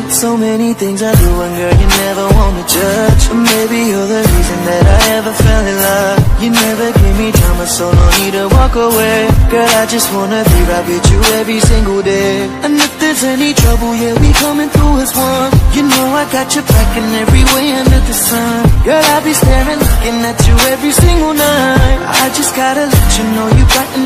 So many things I do, and girl, you never want to judge. Maybe you're the reason that I ever fell in love. You never give me drama, so no need to walk away. Girl, I just wanna be right with you every single day. And if there's any trouble, yeah, we coming through as one. You know I got your back in every way under the sun. Girl, I'll be staring, looking at you every single night. I just gotta let you know you brighten